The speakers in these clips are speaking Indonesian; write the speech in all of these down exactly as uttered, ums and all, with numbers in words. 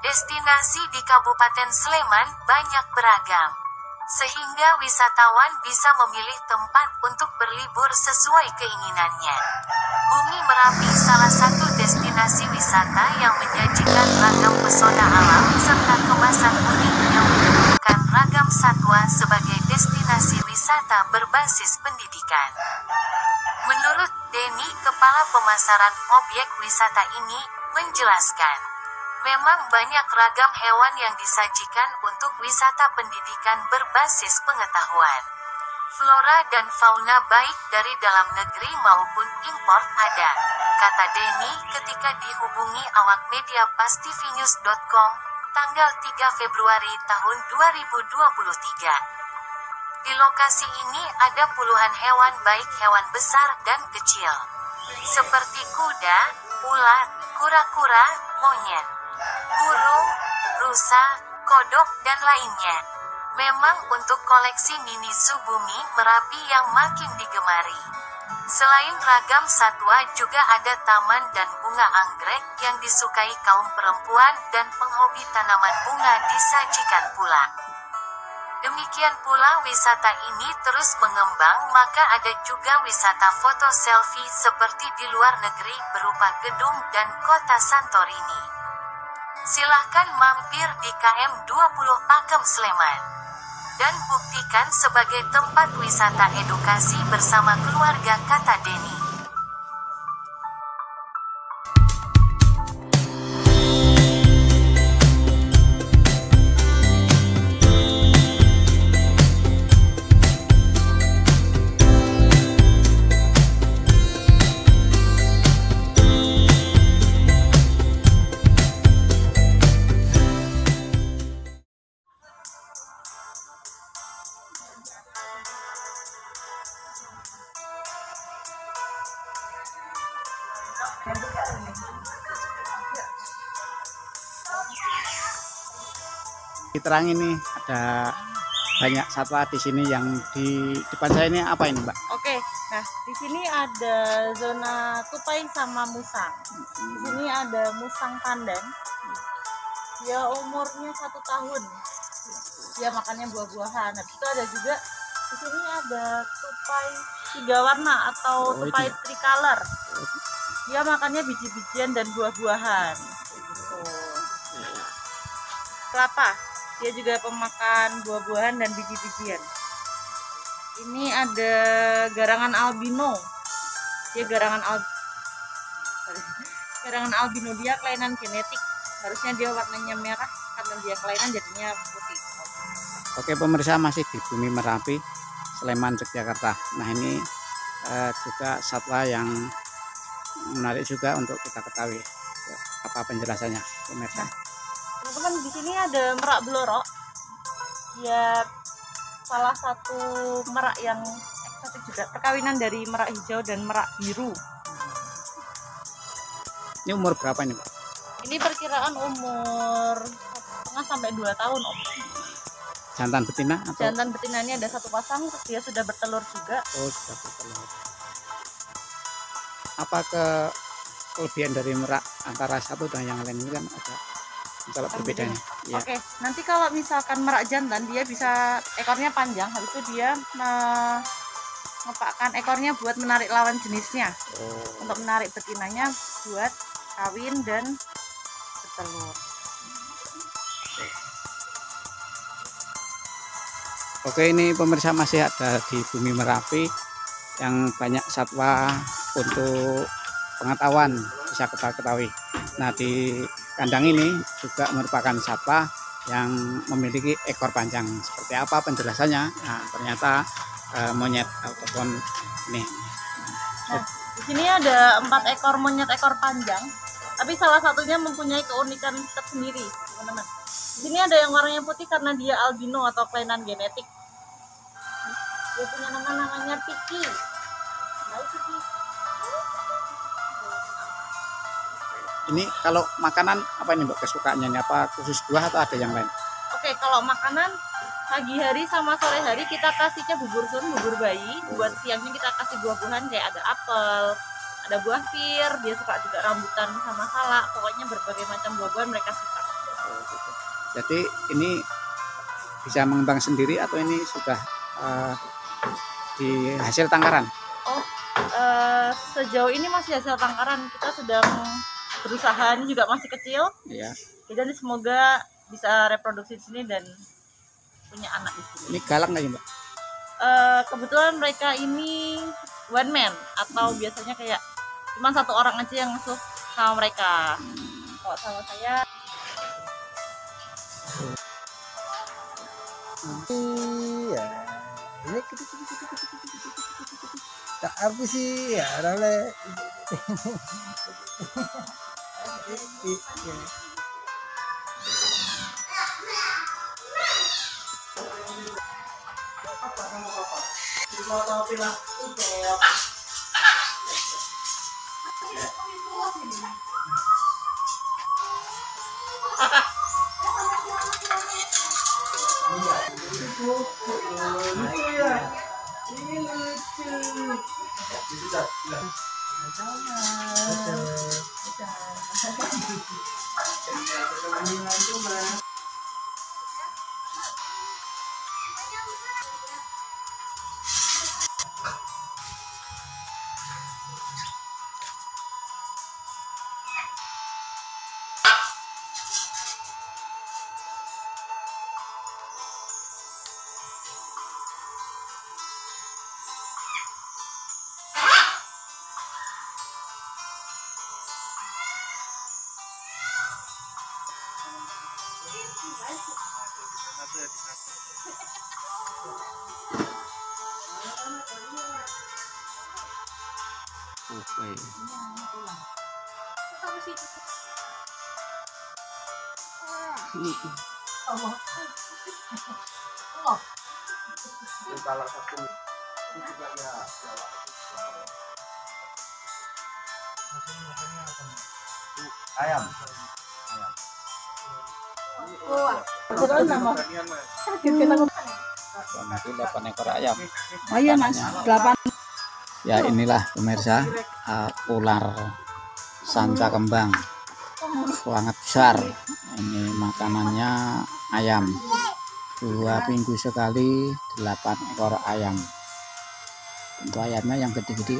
Destinasi di Kabupaten Sleman banyak beragam, sehingga wisatawan bisa memilih tempat untuk berlibur sesuai keinginannya. Bumi Merapi salah satu destinasi wisata yang menyajikan ragam pesona alam serta kemasan unik yang menunjukkan ragam satwa sebagai destinasi wisata berbasis pendidikan. Menurut Denny, kepala pemasaran objek wisata ini, menjelaskan, memang banyak ragam hewan yang disajikan untuk wisata pendidikan berbasis pengetahuan. Flora dan fauna baik dari dalam negeri maupun impor ada, kata Denny ketika dihubungi awak media pastivinews dot com, tanggal tiga Februari tahun dua ribu dua puluh tiga. Di lokasi ini ada puluhan hewan baik hewan besar dan kecil, seperti kuda, ular, kura-kura, monyet, burung, rusa, kodok, dan lainnya. Memang untuk koleksi mini Subumi Merapi yang makin digemari. Selain ragam satwa juga ada taman dan bunga anggrek yang disukai kaum perempuan dan penghobi tanaman bunga disajikan pula. Demikian pula wisata ini terus mengembang, maka ada juga wisata foto selfie seperti di luar negeri berupa gedung dan kota Santorini. Silahkan mampir di K M dua puluh Pakem Sleman dan buktikan sebagai tempat wisata edukasi bersama keluarga, kata Denny. Diterang ini ada banyak satwa di sini. Yang di depan saya ini apa ini, Mbak? Oke, nah di sini ada zona tupai sama musang. Di sini ada musang pandan. Dia umurnya satu tahun. Dia makannya buah-buahan. Habis itu ada juga di sini ada tupai tiga warna atau oh, tupai itu. tricolor. Dia makannya biji-bijian dan buah-buahan. Gitu. Kelapa. Dia juga pemakan buah-buahan dan biji-bijian. Ini ada garangan albino. Dia garangan al garangan albino, dia kelainan genetik. Harusnya dia warnanya merah, karena dia kelainan jadinya putih. Oke pemirsa, masih di Bumi Merapi, Sleman, Yogyakarta. Nah ini eh, juga satwa yang menarik juga untuk kita ketahui. Apa penjelasannya, pemirsa? Teman-teman, di sini ada merak belorok. Dia salah satu merak yang eksotik juga, perkawinan dari merak hijau dan merak biru. Ini umur berapa ini, Pak? Ini perkiraan umur setengah sampai dua tahun, Om. Jantan betina atau? Jantan betinanya ada satu pasang, terus dia sudah bertelur juga. Oh, sudah bertelur. Apa ke kelebihan dari merak antara satu dan yang lain ini kan ada kalau perbedaannya? Ya. Oke, nanti kalau misalkan merak jantan dia bisa ekornya panjang, habis itu dia mengepakkan ekornya buat menarik lawan jenisnya. Oh. Untuk menarik betinanya buat kawin dan bertelur. Oke, ini pemirsa masih ada di Bumi Merapi yang banyak satwa untuk pengetahuan bisa kita ketahui. Nah di kandang ini juga merupakan satwa yang memiliki ekor panjang. Seperti apa penjelasannya? Nah ternyata eh, monyet ataupun ini. Nah, di sini ada empat ekor monyet ekor panjang, tapi salah satunya mempunyai keunikan tersendiri, teman-teman. Di sini ada yang warnanya putih karena dia albino atau kelainan genetik. Dia punya nama namanya Piki. Baik, Piki. Ini kalau makanan apa ini, Mbak, kesukaannya ini? Apa khusus buah atau ada yang lain? Oke, kalau makanan pagi hari sama sore hari kita kasihnya bubur sun, bubur bayi. Buat siangnya kita kasih buah-buahan kayak ada apel, ada buah pir, dia suka juga rambutan sama salak. Pokoknya berbagai macam buah-buahan mereka suka. Oh, gitu. Jadi ini bisa mengembang sendiri atau ini sudah uh, di hasil tangkaran? Oh, uh, sejauh ini masih hasil tangkaran. Kita sedang berusaha, ini juga masih kecil. Iya. Jadi semoga bisa reproduksi di sini dan punya anak di sini. Ini galak nggak ya, Mbak? Uh, kebetulan mereka ini one man atau biasanya kayak cuma satu orang aja yang ngasuh sama mereka. Kalau sama saya iya ini tak apa sih ya rale Oke. ayam Itu delapan ekor ayam. oh iya mas, delapan. Ya inilah pemirsa, uh, ular sanca kembang sangat besar. Ini makanannya ayam. Dua minggu sekali delapan ekor ayam. Tentu ayamnya yang gede-gede.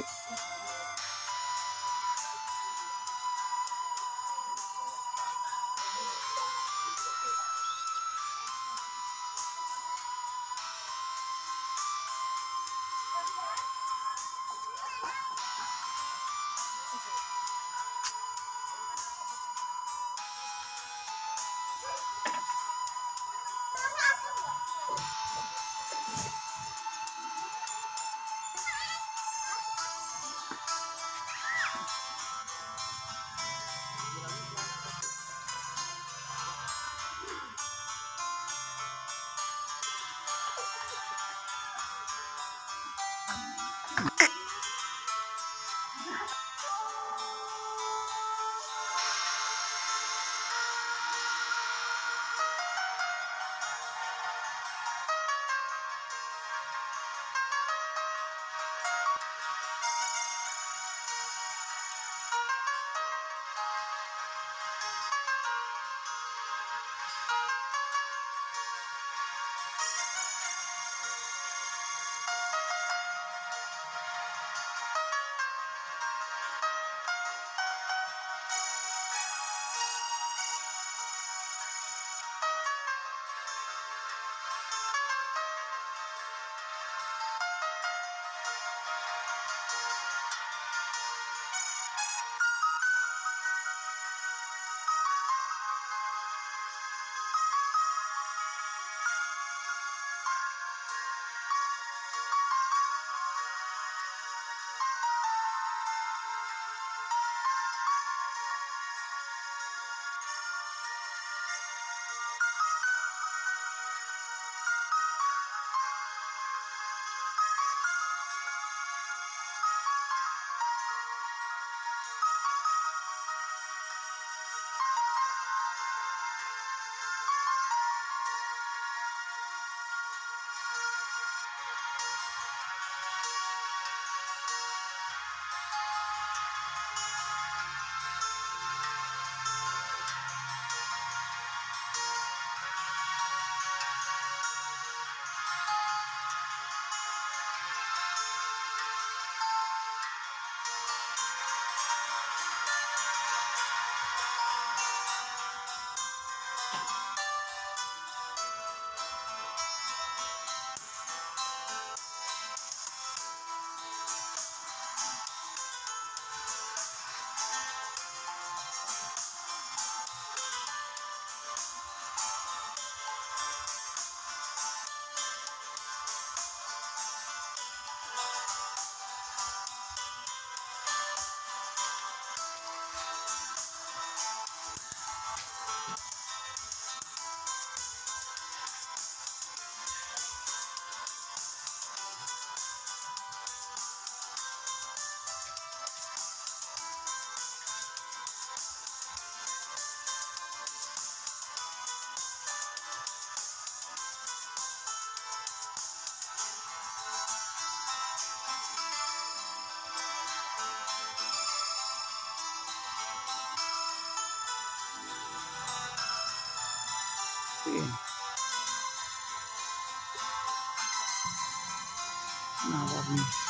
Iya. Nah, warna.